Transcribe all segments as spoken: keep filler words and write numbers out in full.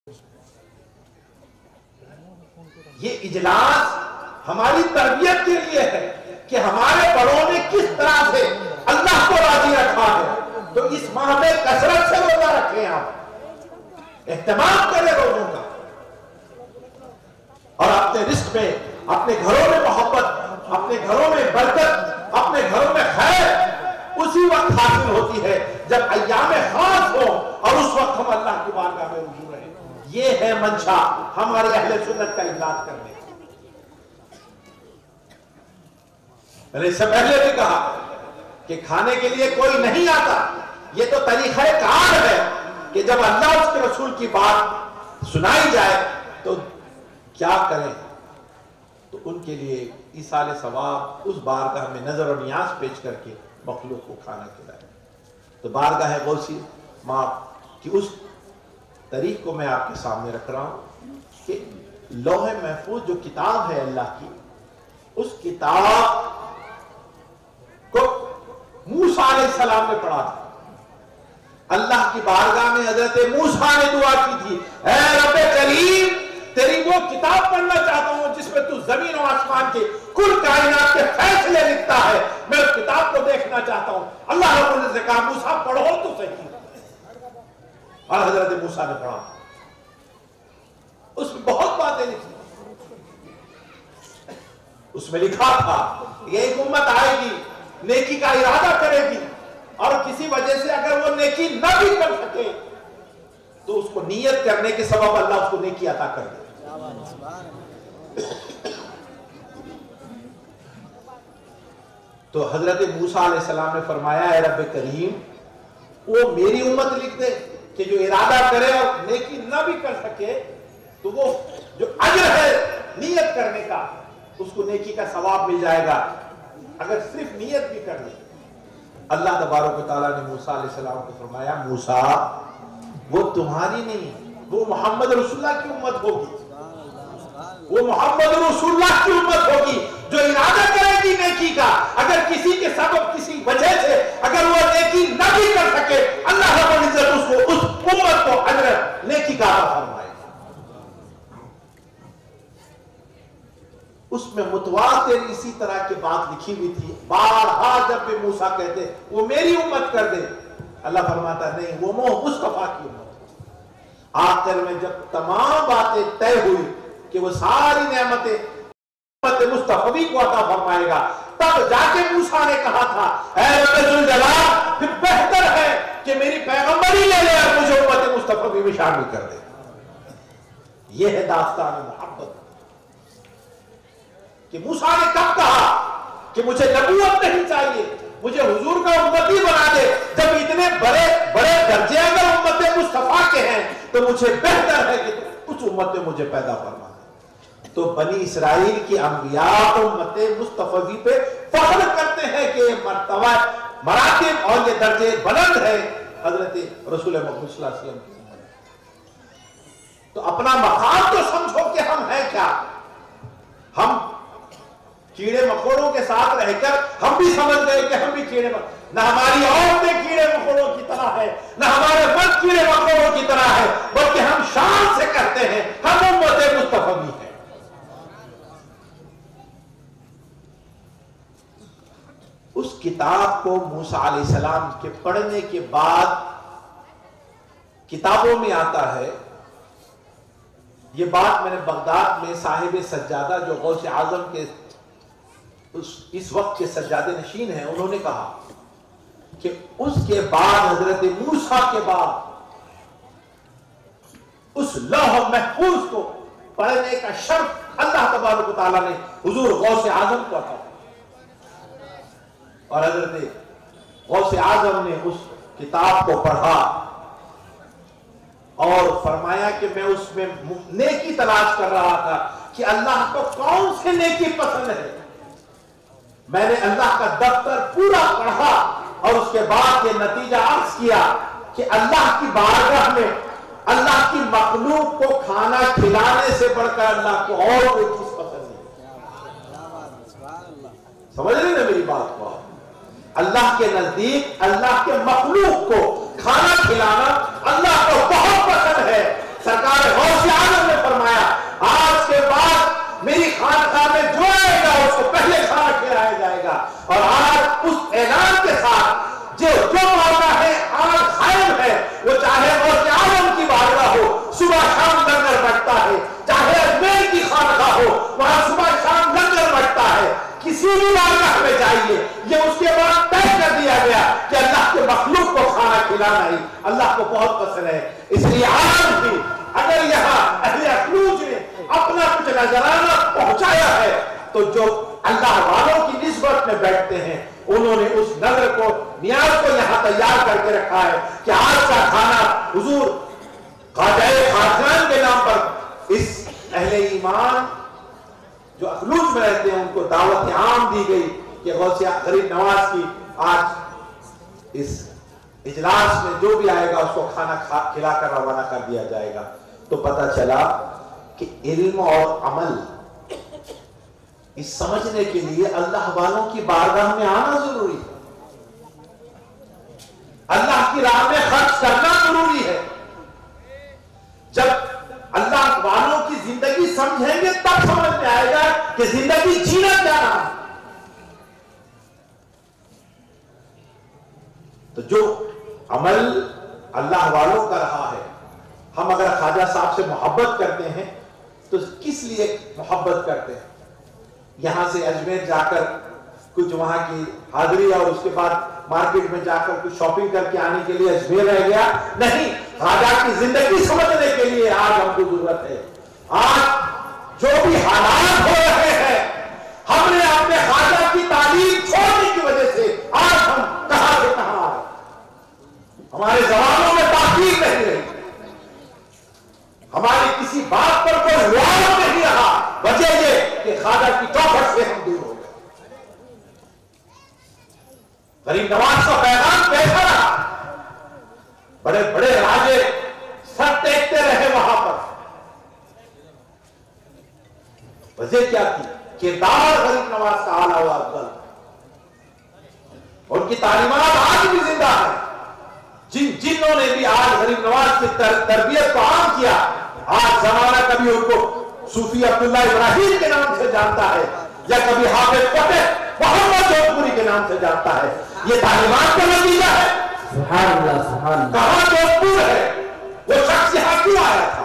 یہ اجلاس ہماری تربیت کے لیے ہے کہ ہمارے بڑوں نے کس طرح سے اللہ کو راضی رکھا ہے، تو اس ماہ میں کثرت سے روزہ رکھیں، آپ اہتمام کریں روزوں کا، اور اپنے رزق میں، اپنے گھروں میں محبت، اپنے گھروں میں برکت، اپنے گھروں میں خیر اسی وقت حاصل ہوتی ہے جب ایام خاص ہو اور اس وقت ہم اللہ کی بارگاہ میں رجوع رہیں۔ یہ ہے منشا ہمارے اہل سنت کا امداد کرنے کا۔ میں نے اس سے پہلے بھی کہا کہ کھانے کے لیے کوئی نہیں آتا، یہ تو طریقہ کار ہے کہ جب اللہ اس کے رسول کی بات سنائی جائے تو کیا کریں، تو ان کے لیے ایصال ثواب اس بارگاہ میں نظر و نیاز پیش کر کے مخلوق کو کھانا کھلائے۔ تو بارگاہ غوثی ماں کی اس طریق کو میں آپ کے سامنے رکھ رہا ہوں کہ لوح محفوظ جو کتاب ہے اللہ کی، اس کتاب کو موسیٰ علیہ السلام نے پڑھا تھا۔ اللہ کی بارگاہ میں حضرت موسیٰ نے دعا کی تھی، اے رب کریم تیری وہ کتاب پڑھنا چاہتا ہوں جس میں تو زمین و آسمان کے کل کائنات کے فیصلے لکھتا ہے، میں اس کتاب کو دیکھنا چاہتا ہوں۔ اللہ رب العزت نے کہا موسیٰ پڑھو تو صحیح، اور حضرت موسیٰ نے پڑھا، اس میں بہت باتیں لکھی، اس میں لکھا تھا یہ ایک امت آئے گی نیکی کا ارادہ کرے گی اور کسی وجہ سے اگر وہ نیکی نہ بھی کر سکے تو اس کو نیت کرنے کے سبب اللہ اس کو نیکی عطا کر دے۔ تو حضرت موسیٰ علیہ السلام نے فرمایا اے رب کریم وہ میری امت لکھ دے کہ جو ارادہ کرے اور نیکی نہ بھی کر سکے تو وہ جو اجر ہے نیت کرنے کا اس کو نیکی کا ثواب مل جائے گا اگر صرف نیت بھی کر لے۔ اللہ تبارک و تعالیٰ نے موسیٰ علیہ السلام کو فرمایا موسیٰ وہ تمہاری نہیں، وہ محمد رسول اللہ کی امت ہوگی، وہ محمد رسول اللہ کی امت ہوگی جو ارادہ کرے گی نیکی کا، اگر کسی کے سبب کسی وجہ سے اگر وہ نیکی نہ بھی کر سکے اللہ رب العزت اس کو اس امت کو اجر نیکی کا عطا فرمائے گا۔ اس میں متواتر اسی طرح کی بات لکھی ہوئی تھی، بارہا جب بھی موسیٰ کہتے وہ میری امت کر دے، اللہ فرماتا نہیں وہ مصطفیٰ کی امت۔ آخر میں جب تمام باتیں طے ہوئی کہ وہ ساری نعمتیں امت مصطفی کو عطا فرمائے گا، تب جا کے موسیٰ نے کہا تھا اے رب ذوالجلال پھر بہتر ہے کہ میری پیغمبری لے لے اور مجھے امت مصطفی میں شامل کر دے۔ یہ ہے داستان محبت کہ موسیٰ نے کب کہا کہ مجھے نبوت نہیں چاہیے، مجھے حضور کا امتی بنا دے، جب اتنے بڑے بڑے درجے اگر امت مصطفیٰ کے ہیں تو مجھے بہتر ہے کہ کچھ امت مجھے پیدا فرما دے۔ تو بنی اسرائیل کی انبیاء امت مصطفی پہ فخر کرتے ہیں کہ یہ مرتبہ مراتب اور یہ درجے بلند ہے حضرت رسول محمد صلی اللہ علیہ وسلم کی امت۔ تو اپنا مقام تو سمجھو کہ ہم ہیں کیا، ہم کیڑے مکوڑوں کے ساتھ رہ کر ہم بھی سمجھ گئے کہ ہم بھی کیڑے مکوڑوں، نہ ہماری عورتیں کیڑے مکوڑوں کی طرح ہے، نہ ہمارے مرد کیڑے مکوڑوں کی طرح ہے، بلکہ ہم شان سے کہتے ہیں ہم امت مصطفی ہیں۔ اس کتاب کو موسیٰ علیہ السلام کے پڑھنے کے بعد کتابوں میں آتا ہے، یہ بات میں نے بغداد میں صاحب سجادہ جو غوث اعظم کے اس وقت کے سجادہ نشین ہیں انہوں نے کہا کہ اس کے بعد حضرت موسیٰ کے بعد اس لوح محفوظ کو پڑھنے کا شرف اللہ تبارک و تعالیٰ نے حضور غوث اعظم کو عطا کیا، اور حضرت غوث اعظم نے اس کتاب کو پڑھا اور فرمایا کہ میں اس میں نیکی تلاش کر رہا تھا کہ اللہ کو کون سے نیکی پسند ہے۔ میں نے اللہ کا دفتر پورا پڑھا اور اس کے بعد یہ نتیجہ عرض کیا کہ اللہ کی بارگاہ میں اللہ کی مخلوق کو کھانا کھلانے سے بڑھ کر اللہ کو اور کوئی چیز پسند نہیں۔ سمجھ رہے نا میری بات کو؟ اللہ کے نزدیک اللہ کے مخلوق کو کھانا کھلانا اللہ کو بہت پسند ہے۔ سرکار نگران آئی اللہ کو بہت پسند ہے. اس لیے آج بھی اگر یہاں اہل اخلوج نے اپنا کچھ نذرانہ پہنچایا ہے تو جو اللہ والوں کی نسبت میں بیٹھتے ہیں انہوں نے اس نظر کو نیاز کو یہاں تیار کر کے رکھا ہے کہ آج کا کھانا حضور خواجہ خاقان کے نام پر اس اہل ایمان جو اخلوج میں رہتے ہیں ان کو دعوت عام دی گئی کہ غوث غریب نواز کی آج اس اجلاس میں جو بھی آئے گا اس کو کھانا کھلا کر روانہ کر دیا جائے گا. تو پتہ چلا کہ علم اور عمل اس سمجھنے کے لیے اللہ والوں کی بارگاہ میں آنا ضروری ہے, اللہ کی راہ میں خرچ کرنا ضروری ہے. جب اللہ والوں کی زندگی سمجھیں گے تب سمجھ میں آئے گا کہ زندگی جینا کیا رہا ہے. تو جو عمل اللہ والوں کا رہا ہے, ہم اگر خواجہ صاحب سے محبت کرتے ہیں تو کس لیے محبت کرتے ہیں؟ یہاں سے اجمیر جا کر کچھ وہاں کی حاضری اور اس کے بعد مارکیٹ میں جا کر کچھ شاپنگ کر کے آنے کے لیے اجمیر رہ گیا نہیں, خواجہ کی زندگی سمجھنے کے لیے آج ہم کو ضرورت ہے. آج جو بھی حالات ہو رہے ہیں ہم نے اپنے خواجہ کی تعلیم چھوڑنے کی وجہ سے آج ہم کہاں سے کہاں آئے. ہمارے زبانوں میں تاخیر نہیں رہی, ہماری کسی بات پر کوئی غور نہیں رہا. وجہ یہ کہ خواجہ کی چوکھٹ سے ہم دور ہو گئے. غریب نواز کا پیغام کیسا رہا؟ بڑے بڑے راجے سر ٹیکتے رہے وہاں پر. وجہ کیا تھی؟ کردار غریب نواز کا اعلیٰ و افضل, ان کی تعلیمات آج بھی زندہ ہے. جن جنہوں نے بھی آج غریب نواز کی تربیت کو عام کیا, آج زمانہ کبھی ان کو صوفی عبداللہ ابراہیم کے نام سے جانتا ہے یا کبھی حافظ فتح محمد جودھپوری کے نام سے جانتا ہے. یہ تعلیمات کا نتیجہ ہے. سبحان اللہ سبحان اللہ. کہاں جودھپور ہے؟ وہ شخص یہاں کیوں آیا تھا؟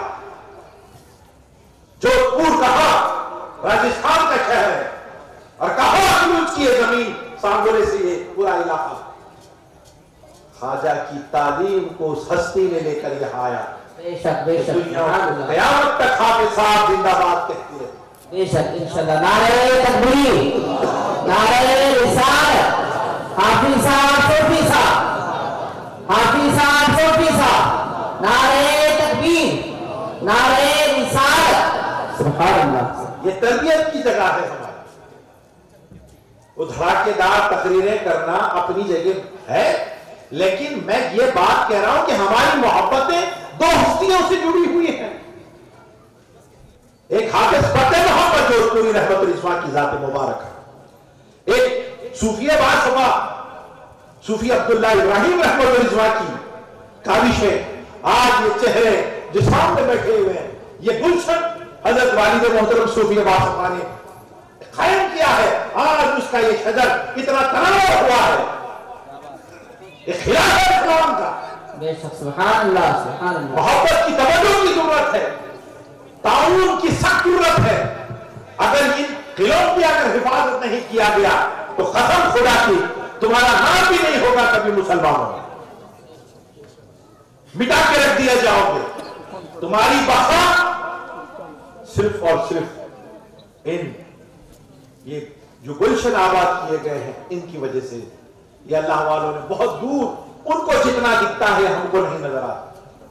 جودھپور کہاں؟ راجستھان کا شہر ہے. اور کہاں اخلوج کی ہے زمین؟ سانگولے سے یہ پورا علاقہ. خواجہ کی تعلیم کو اس ہستی نے لے کر یہاں آیا. بے شک بے شک قیامت تک حافظ صاحب زندہ باد کہتی ہے. بے شک انشاءاللہ. نعرہ تکبیر, نعرہ رسالت. حافظ صاحب صوفی صاحب, حافظ صاحب صوفی صاحب, نعرہ تکبیر, نعرہ رسالت. سبحان اللہ. یہ تربیت کی جگہ ہے ہماری. وہ دھڑاکے دار تقریریں کرنا اپنی جگہ ہے, لیکن میں یہ بات کہہ رہا ہوں کہ ہماری محبتیں دو ہستیوں سے جڑی ہوئی ہیں. ایک حافظ فتح محمد جودھپوری رحمت الاسلام کی ذات مبارک ہے, ایک صوفی باشفا صوفی عبداللہ ابراہیم رحمت الاسلام کی کاوش ہے. آج یہ چہرے جو سامنے بیٹھے ہوئے ہیں, یہ گلشن حضرت والد محترم صوفی باشفا نے قائم کیا ہے. آج اس کا یہ شجر اتنا تناور ہوا ہے, یہ خلاف ہے اسلام کا. بے شک سبحان اللہ سبحان اللہ. محبت کی توجہ کی ضرورت ہے, تعاون کی سخت ضرورت ہے. اگر ان قلعوں کی اگر حفاظت نہیں کیا گیا تو قسم خدا کی تمہارا نام بھی نہیں ہوگا کبھی مسلمانوں میں, مٹا کے رکھ دیا جاؤ گے. تمہاری بقا صرف اور صرف ان یہ جو گلشن آباد کیے گئے ہیں ان کی وجہ سے. یہ اللہ والوں نے بہت دور, ان کو جتنا دکھتا ہے ہم کو نہیں نظر آتا.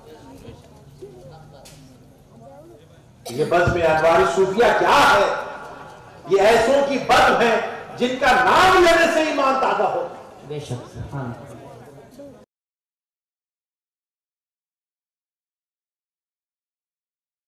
یہ بزم انوار صوفیہ کیا ہے؟ یہ ایسوں کی بزم ہے جن کا نام لینے سے ایمان تازہ ہو. بے شک سبحان اللہ.